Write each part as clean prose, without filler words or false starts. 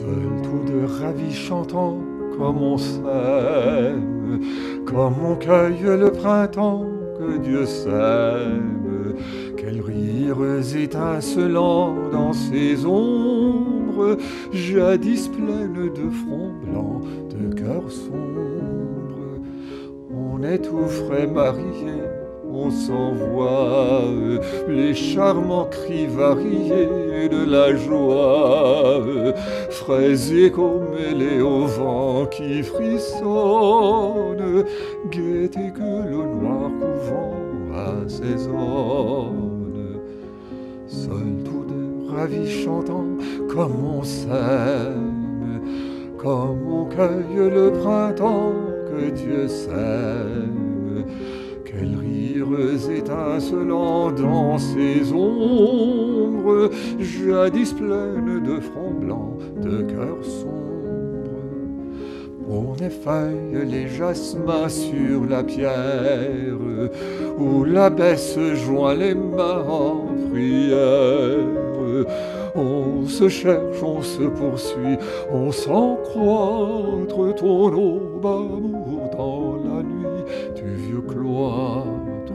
Seuls tous deux ravis chantant comme on s'aime, comme on cueille le printemps que Dieu sème. Quels rires étincelants dans ces ombres, jadis pleines de fronts blancs, de cœurs sombres. On est tout frais mariés, on s'envoie les charmants cris variés de la joie, frais échos mêlés au vent qui frissonne, gaieté que le noir couvent assaisonne. Seuls tous deux ravis chantant comme on s'aime, comme on cueille le printemps que Dieu sème. Quels rires étincelants dans ces ombres, jadis pleines de fronts blancs, de cœurs sombres. On effeuille les jasmins sur la pierre, où l'abbesse joint les mains en prière. On se cherche, on se poursuit, on sent croître ton aube amour dans la nuit du vieux cloître.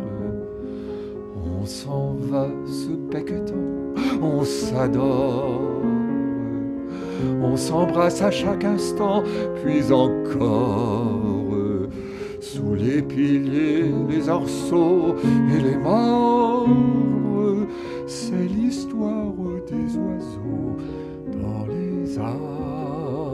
On s'en va se becquetant, on s'adore, on s'embrasse à chaque instant, puis encore. Sous les piliers, les arceaux et les marbres, c'est l'histoire des oiseaux dans les arbres.